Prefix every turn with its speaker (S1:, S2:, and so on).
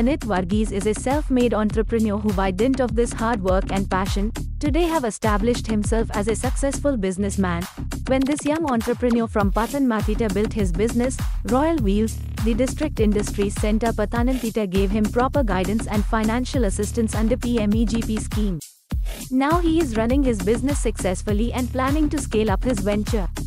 S1: Anit Varghese is a self-made entrepreneur who, by dint of this hard work and passion, today have established himself as a successful businessman. When this young entrepreneur from Pathanamthitta built his business, Royal Wheels, the District Industries Centre Pathanamthitta gave him proper guidance and financial assistance under PMEGP scheme. Now he is running his business successfully and planning to scale up his venture.